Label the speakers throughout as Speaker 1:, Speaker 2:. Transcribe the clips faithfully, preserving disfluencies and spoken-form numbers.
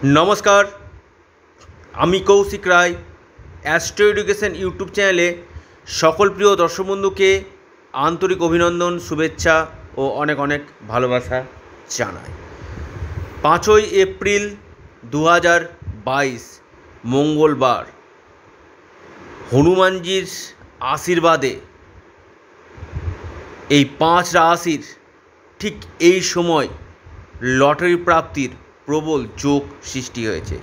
Speaker 1: নমস্কার, আমি Koushik Roy. Astro education YouTube চ্যানেলে সকল প্রিয় দর্শক বন্ধুকে আন্তরিক অভিনন্দন, শুভেচ্ছা ও অনেক অনেক ভালোবাসা জানাই। পাঁচই এপ্রিল দু হাজার বাইশ মঙ্গলবার, হনুমানজির আশীর্বাদে এই পাঁচ রাশির ঠিক এই সময় লটারি প্রাপ্তির প্রবল যোগ সৃষ্টি হয়েছে।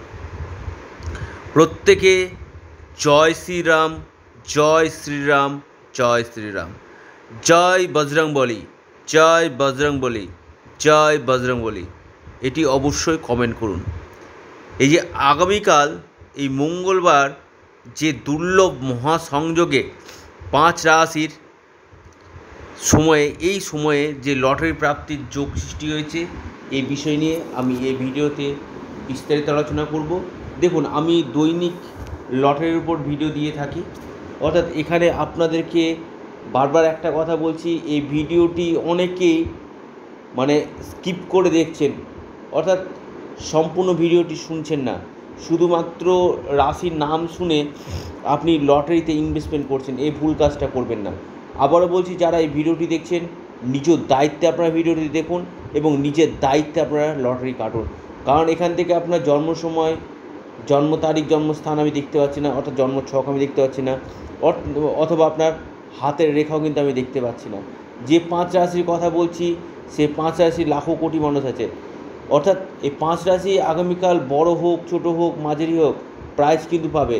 Speaker 1: প্রত্যেকে জয় শ্রীরাম, জয় শ্রীরাম, জয় শ্রীরাম, জয় বজরংবলী, জয় বজরংবলী, জয় বজরংবলী, এটি অবশ্যই কমেন্ট করুন। এই যে আগামীকাল এই মঙ্গলবার যে দুর্লভ মহাসংযোগে পাঁচ রাশির সময়ে এই সময়ে যে লটারি প্রাপ্তির যোগ সৃষ্টি হয়েছে, এই বিষয় নিয়ে আমি এই ভিডিওতে বিস্তারিত আলোচনা করব। দেখুন, আমি দৈনিক লটারির উপর ভিডিও দিয়ে থাকি, অর্থাৎ এখানে আপনাদেরকে বারবার একটা কথা বলছি, এই ভিডিওটি অনেকেই মানে স্কিপ করে দেখছেন, অর্থাৎ সম্পূর্ণ ভিডিওটি শুনছেন না, শুধুমাত্র রাশির নাম শুনে আপনি লটারিতে ইনভেস্টমেন্ট করছেন। এই ভুল কাজটা করবেন না। আবারও বলছি, যারা এই ভিডিওটি দেখছেন, নিজের দায়িত্বে আপনারা ভিডিওটি দেখুন এবং নিজের দায়িত্বে আপনারা লটারি কাটুন। কারণ এখান থেকে আপনার জন্ম সময়, জন্ম তারিখ, জন্মস্থান আমি দেখতে পাচ্ছি না, অর্থাৎ জন্ম ছক আমি দেখতে পাচ্ছি না, অথবা আপনার হাতের রেখাও কিন্তু আমি দেখতে পাচ্ছি না। যে পাঁচ রাশির কথা বলছি, সে পাঁচ রাশির লাখো কোটি মানুষ আছে, অর্থাৎ এই পাঁচ রাশি আগামীকাল বড় হোক, ছোট হোক, মাঝারি হোক, প্রাইজ কিন্তু পাবে।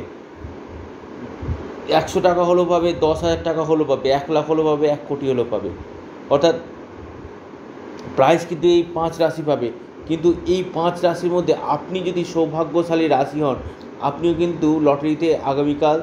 Speaker 1: একশো টাকা হলেও পাবে, দশ হাজার টাকা হলেও পাবে, এক লাখ হলেও পাবে, এক কোটি হলেও পাবে, অর্থাৎ প্রাইজ কিন্তু এই পাঁচ রাশি পাবে। কিন্তু এই পাঁচ রাশির মধ্যে আপনি যদি সৌভাগ্যশালী রাশি হন, আপনিও কিন্তু লটারিতে আগামীকাল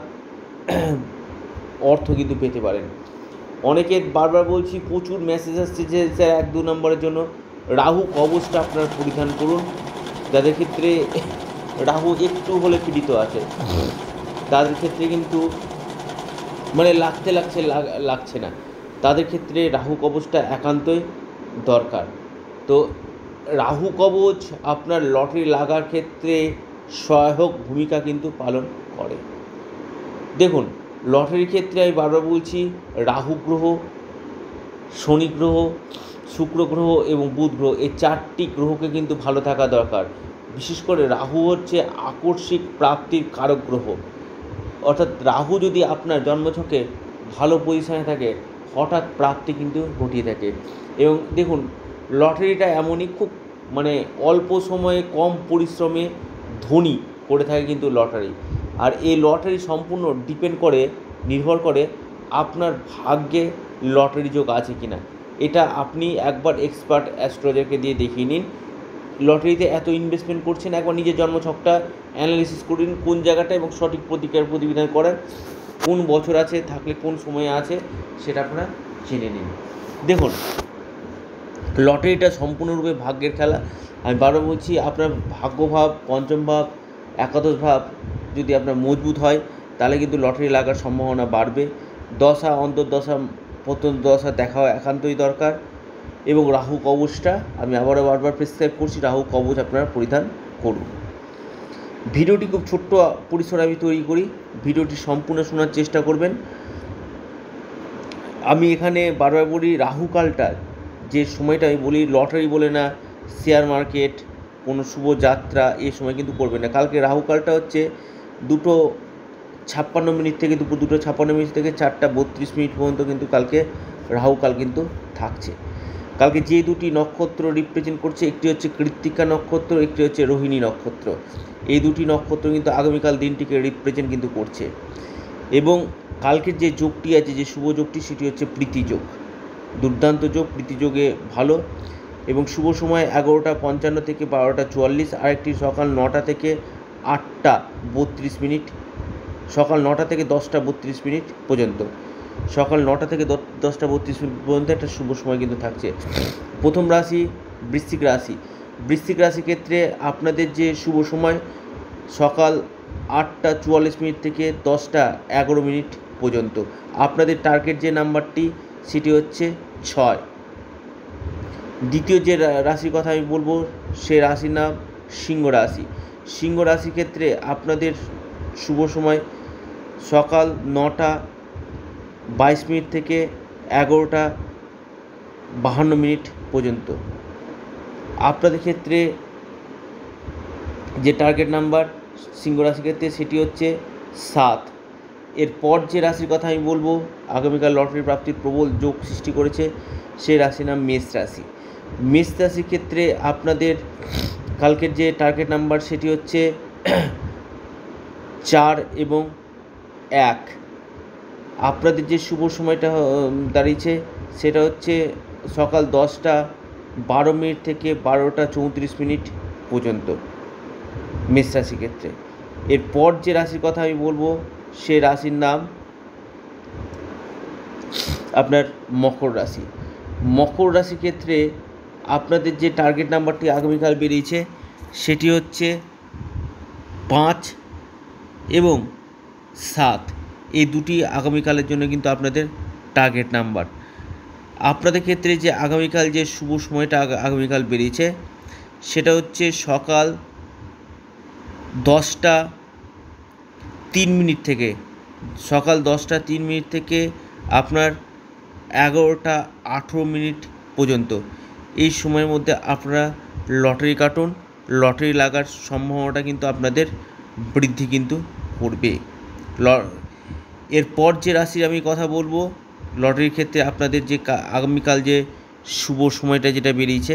Speaker 1: অর্থ কিন্তু পেতে পারেন। অনেকে বারবার বলছি, প্রচুর মেসেজ আসছে যে স্যার এক দু নম্বরের জন্য রাহু কবচটা আপনার পরিধান করুন। যাদের ক্ষেত্রে রাহু একটু হলে পীড়িত আছে, তাদের ক্ষেত্রে কিন্তু মানে লাগতে লাগছে লাগছে না, তাদের ক্ষেত্রে রাহু কবচটা একান্তই দরকার। তো রাহু কবচ আপনার লটারি লাগার ক্ষেত্রে সহায়ক ভূমিকা কিন্তু পালন করে। দেখুন, লটারির ক্ষেত্রে আমি বারবার বলছি, রাহু গ্রহ, শনি গ্রহ, শুক্র গ্রহ এবং বুধ গ্রহ, এই চারটি গ্রহকে কিন্তু ভালো থাকা দরকার। বিশেষ করে রাহু হচ্ছে আকস্মিক প্রাপ্তির কারক গ্রহ, অর্থাৎ রাহু যদি আপনার জন্মছকে ভালো পজিশনে থাকে, হঠাৎ প্রাপ্তি কিন্তু ঘটিয়ে থাকে। এবং দেখুন, লটারিটা এমনই, খুব মানে অল্প সময়ে কম পরিশ্রমে ধনী করে থাকে কিন্তু লটারি। আর এই লটারি সম্পূর্ণ ডিপেন্ড করে, নির্ভর করে আপনার ভাগ্যে লটারি যোগ আছে কি না। এটা আপনি একবার এক্সপার্ট অ্যাস্ট্রোলজারকে দিয়ে দেখিয়ে নিন। লটারিতে এত ইনভেস্টমেন্ট করছেন, একবার নিজের জন্মছকটা অ্যানালিসিস করুন, কোন জায়গাটা, এবং সঠিক প্রতিকার প্রতিবিধান করেন, কোন বছর আছে, থাকলে কোন সময়ে আছে, সেটা আপনারা জেনে নিন। দেখুন, লটারিটা সম্পূর্ণরূপে ভাগ্যের খেলা। আমি বারবার বলছি, আপনার ভাগ্যভাব, পঞ্চম ভাব, একাদশ ভাব যদি আপনার মজবুত হয়, তাহলে কিন্তু লটারি লাগার সম্ভাবনা বাড়বে। দশা, অন্তর্দশা, প্রত্যন্ত দশা দেখা একান্তই দরকার। এবং রাহু কবচটা আমি আবারও বারবার প্রেসক্রাইব করছি, রাহু কবচ আপনারা পরিধান করুন। ভিডিওটি খুব ছোট্ট পরিসরে আমি তৈরি করি, ভিডিওটি সম্পূর্ণ শোনার চেষ্টা করবেন। আমি এখানে বারবার বলি, রাহুকালটা যে সময়টা আমি বলি, লটারি বলে না, শেয়ার মার্কেট, কোনো শুভ যাত্রা, এই সময় কিন্তু করবেন না। কালকে রাহুকালটা হচ্ছে দুটো ছাপ্পান্ন মিনিট থেকে দুপুর দুটো ছাপ্পান্ন মিনিট থেকে চারটা বত্রিশ মিনিট পর্যন্ত কিন্তু কালকে রাহুকাল কিন্তু থাকছে। কালকে যে দুটি নক্ষত্র রিপ্রেজেন্ট করছে, একটি হচ্ছে কৃত্তিকা নক্ষত্র, একটি হচ্ছে রোহিণী নক্ষত্র। এই দুটি নক্ষত্র কিন্তু আগামীকাল দিনটিকে রিপ্রেজেন্ট কিন্তু করছে। এবং কালকের যে যোগটি আছে, যে শুভ যোগটি, সেটি হচ্ছে প্রীতিযোগ, দুর্দান্ত যোগ, প্রীতিযোগে ভালো। এবং শুভ সময় এগারোটা পঞ্চান্ন থেকে বারোটা চুয়াল্লিশ, আরেকটি সকাল নটা থেকে আটটা বত্রিশ মিনিট, সকাল নটা থেকে দশটা বত্রিশ মিনিট পর্যন্ত, সকাল নটা থেকে দশটা বত্রিশ মিনিট পর্যন্ত একটা শুভ সময় কিন্তু থাকছে। প্রথম রাশি বৃশ্চিক রাশি। বৃশ্চিক রাশির ক্ষেত্রে আপনাদের যে শুভ সময় সকাল আটটা চুয়াল্লিশ মিনিট থেকে দশটা এগারো মিনিট পর্যন্ত। আপনাদের টার্গেট যে নাম্বারটি, সেটি হচ্ছে ছয়। দ্বিতীয় যে রাশির কথা আমি বলবো, সে রাশির নাম সিংহ রাশি। সিংহ রাশির ক্ষেত্রে আপনাদের শুভ সময় সকাল নটা বাইশ মিনিট থেকে এগারোটা বাহান্ন মিনিট পর্যন্ত। আপনাদের ক্ষেত্রে যে টার্গেট নাম্বার সিংহ রাশির ক্ষেত্রে সেটি হচ্ছে সাত। এরপর যে রাশির কথা আমি বলবো আগামীকাল লটারি প্রাপ্তির প্রবল যোগ সৃষ্টি করেছে, সেই রাশির নাম মেষ রাশি। মেষ রাশির ক্ষেত্রে আপনাদের কালকের যে টার্গেট নাম্বার সেটি হচ্ছে চার এবং এক। আপনাদের যে শুভ সময়টা দাঁড়িয়েছে সেটা হচ্ছে সকাল দশটা বারো মিনিট থেকে বারোটা চৌত্রিশ মিনিট পর্যন্ত মেষ রাশির ক্ষেত্রে। এরপর যে রাশির কথা আমি বলবো সে রাশির নাম আপনার মকর রাশি। মকর রাশির ক্ষেত্রে আপনাদের যে টার্গেট নাম্বারটি আগামীকাল বেরিয়েছে সেটি হচ্ছে পাঁচ এবং সাত। এই দুটি আগামীকালের জন্য কিন্তু আপনাদের টার্গেট নাম্বার। আপনাদের ক্ষেত্রে যে আগামীকাল যে শুভ সময়টা আগামীকাল বেরিয়েছে সেটা হচ্ছে সকাল দশটা তিন মিনিট থেকে সকাল দশটা তিন মিনিট থেকে আপনার এগারোটা আঠেরো মিনিট পর্যন্ত। এই সময়ের মধ্যে আপনারা লটারি কাটুন, লটারি লাগার সম্ভাবনাটা কিন্তু আপনাদের বৃদ্ধি কিন্তু করবে। ল এরপর যে রাশির আমি কথা বলবো লটারির ক্ষেত্রে আপনাদের যে আগামীকাল যে শুভ সময়টা যেটা বেরিয়েছে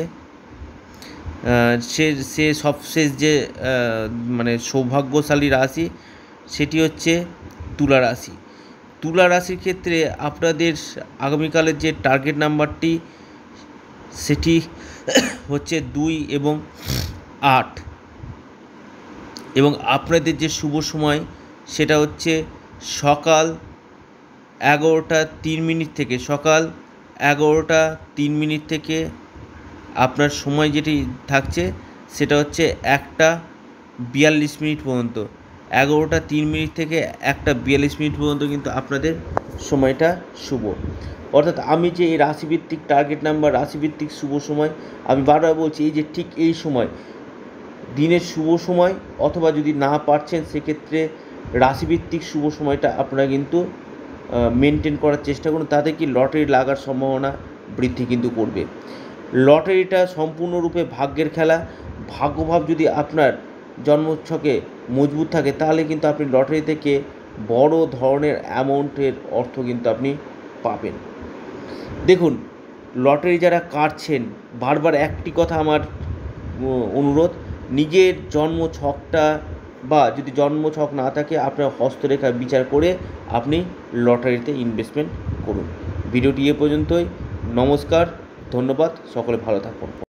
Speaker 1: সে সে সবশেষ যে মানে সৌভাগ্যশালী রাশি সেটি হচ্ছে তুলা রাশি। তুলা রাশির ক্ষেত্রে আপনাদের আগামীকালের যে টার্গেট নাম্বারটি সেটি হচ্ছে দুই এবং আট এবং আপনাদের যে শুভ সময় সেটা হচ্ছে সকাল এগারোটা তিন মিনিট থেকে সকাল এগারোটা তিন মিনিট থেকে আপনার সময় যেটি থাকছে সেটা হচ্ছে একটা বিয়াল্লিশ মিনিট পর্যন্ত। এগারোটা তিন মিনিট থেকে একটা বিয়াল্লিশ মিনিট পর্যন্ত কিন্তু আপনাদের সময়টা শুভ। অর্থাৎ আমি যে এই রাশিভিত্তিক টার্গেট নাম্বার রাশিভিত্তিক শুভ সময় আমি বারবার বলছি এই যে ঠিক এই সময় দিনের শুভ সময়, অথবা যদি না পারছেন সেক্ষেত্রে রাশিভিত্তিক শুভ সময়টা আপনারা কিন্তু মেনটেন করার চেষ্টা করুন, তাতে কি লটারি লাগার সম্ভাবনা বৃদ্ধি কিন্তু করবে। লটারিটা সম্পূর্ণরূপে ভাগ্যের খেলা। ভাগ্যভাব যদি আপনার জন্মছকে মজবুত থাকে তাহলে কিন্তু আপনি লটারি থেকে বড় ধরনের অ্যামাউন্টের অর্থ কিন্তু আপনি পাবেন। দেখুন, লটারি যারা কাটছেন বারবার একটি কথা আমার অনুরোধ, নিজের জন্মছকটা বা যদি জন্মছক না থাকে আপনার হস্তরেখা বিচার করে আপনি লটারিতে ইনভেস্টমেন্ট করুন। ভিডিওটি এ পর্যন্তই। নমস্কার, ধন্যবাদ, সকলে ভালো থাকুন।